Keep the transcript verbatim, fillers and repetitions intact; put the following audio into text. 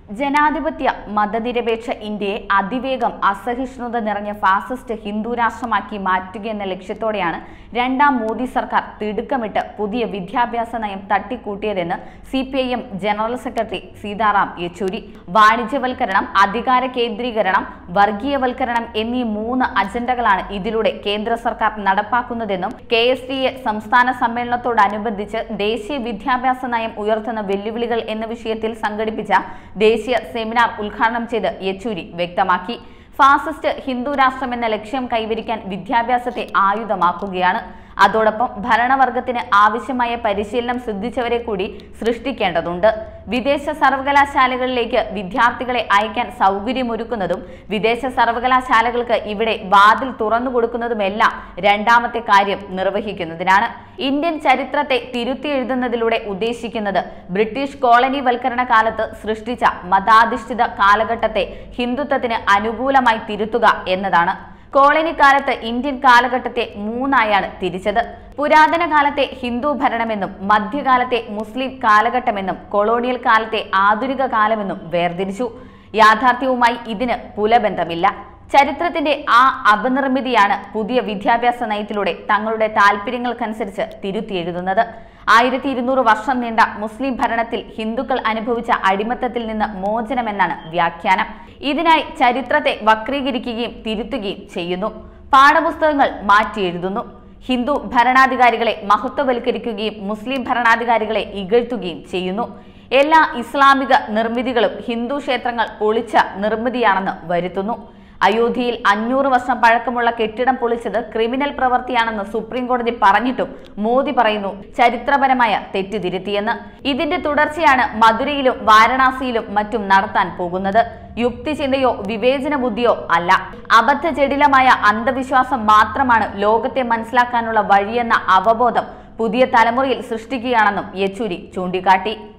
ജനാധിപത്യ മതനിരപേക്ഷ ഇന്ത്യയെ അതിവേഗം അസഹിഷ്ണുത നിറഞ്ഞ ഫാസിസ്റ്റ് ഹിന്ദു രാഷ്ട്രമാക്കി മാറ്റുകയെന്ന ലക്ഷ്യത്തോടെയാണ് രണ്ടാം മോദി സർക്കാർ തിടുക്കമിട്ട് പുതിയ വിദ്യാഭ്യാസ നയം തട്ടിക്കൂട്ടിയതെന്ന് C P I M general secretary Sitaram Yechury. വാണിജ്യവൽക്കരണം, അധികാര കേന്ദ്രീകരണം, വർഗീയവൽക്കരണം എന്നീ മൂന്ന് അജണ്ടകളാണ് ഇതിലൂടെ കേന്ദ്ര സർക്കാർ നടപ്പാക്കുന്നതെന്നും കെ എസ് ടി എ സംസ്ഥാന സമ്മേളനത്തോടനുബന്ധിച്ച് ദേശീയ വിദ്യാഭ്യാസ നയം ഉയർത്തുന്ന വെല്ലുവിളികൾ എന്ന വിഷയത്തിൽ സംഘടിപ്പിച്ച ദേശീയ സെമിനാർ ഉദ്ഘാടനം ചെയ്ത് യെച്ചൂരി വ്യക്തമാക്കി. ഫാസിസ്റ്റ് ഹിന്ദു രാഷ്ട്രം എന്ന ലക്ഷ്യം കൈവരിക്കാൻ വിദ്യാഭ്യാസത്തെ ആയുധമാക്കുകയാണ്. അതോടൊപ്പം ഭരണവർഗത്തിന് ആവശ്യമായ പരിശീലനം സിദ്ധിച്ചവരെ കൂടി സൃഷ്ടിക്കേണ്ടതുണ്ട്. വിദേശ സർവകലാശാലകളിലേക്ക് വിദ്യാർത്ഥികളെ അയക്കാൻ സൗകര്യമൊരുക്കുന്നതും വിദേശ സർവകലാശാലകൾക്ക് ഇവിടെ വാതിൽ തുറന്നു കൊടുക്കുന്നതുമെല്ലാം രണ്ടാമത്തെ കാര്യം നിർവഹിക്കുന്നതിനാണ്. ഇന്ത്യൻ ചരിത്രത്തെ തിരുത്തി എഴുതുന്നതിലൂടെ ഉദ്ദേശിക്കുന്നത് ബ്രിട്ടീഷ് കോളനിവൽക്കരണ കാലത്ത് സൃഷ്ടിച്ച മതാധിഷ്ഠിത കാലഘട്ടത്തെ ഹിന്ദുത്വത്തിന് അനുകൂലമായി തിരുത്തുക എന്നതാണ്. കോളനി കാലത്ത് ഇന്ത്യൻ കാലഘട്ടത്തെ മൂന്നായാണ് തിരിച്ചത്. പുരാതന കാലത്തെ ഹിന്ദു ഭരണമെന്നും മധ്യകാലത്തെ മുസ്ലിം കാലഘട്ടമെന്നും കൊളോണിയൽ കാലത്തെ ആധുനിക കാലമെന്നും വേർതിരിച്ചു. യാഥാർത്ഥ്യവുമായി ഇതിന് പുലബന്ധമില്ല. ചരിത്രത്തിന്റെ ആ അപനിർമ്മിതിയാണ് പുതിയ വിദ്യാഭ്യാസ നയത്തിലൂടെ തങ്ങളുടെ താല്പര്യങ്ങൾക്കനുസരിച്ച് തിരുത്തിയെഴുതുന്നത്. ആയിരത്തി ഇരുന്നൂറ് വർഷം നീണ്ട മുസ്ലിം ഭരണത്തിൽ ഹിന്ദുക്കൾ അനുഭവിച്ച അടിമത്തത്തിൽ നിന്ന് മോചനമെന്നാണ് വ്യാഖ്യാനം. ഇതിനായി ചരിത്രത്തെ വക്രീകരിക്കുകയും തിരുത്തുകയും ചെയ്യുന്നു. പാഠപുസ്തകങ്ങൾ മാറ്റിയെഴുതുന്നു. ഹിന്ദു ഭരണാധികാരികളെ മഹത്വവൽക്കരിക്കുകയും മുസ്ലിം ഭരണാധികാരികളെ ഇകഴ്ത്തുകയും ചെയ്യുന്നു. എല്ലാ ഇസ്ലാമിക നിർമ്മിതികളും ഹിന്ദു ക്ഷേത്രങ്ങൾ പൊളിച്ച നിർമ്മിതിയാണെന്ന് വരുത്തുന്നു. അയോധ്യയിൽ അഞ്ഞൂറ് വർഷം പഴക്കമുള്ള കെട്ടിടം പൊളിച്ചത് ക്രിമിനൽ പ്രവൃത്തിയാണെന്ന് സുപ്രീം കോടതി പറഞ്ഞിട്ടും മോദി പറയുന്നു ചരിത്രപരമായ തെറ്റ് തിരുത്തിയെന്ന്. ഇതിന്റെ തുടർച്ചയാണ് മധുരയിലും വാരണാസിയിലും മറ്റും നടത്താൻ പോകുന്നത്. യുക്തിചിന്തയോ വിവേചന ബുദ്ധിയോ അല്ല, അബദ്ധജടിലമായ അന്ധവിശ്വാസം മാത്രമാണ് ലോകത്തെ മനസ്സിലാക്കാനുള്ള വഴിയെന്ന അവബോധം പുതിയ തലമുറയിൽ സൃഷ്ടിക്കുകയാണെന്നും യെച്ചൂരി ചൂണ്ടിക്കാട്ടി.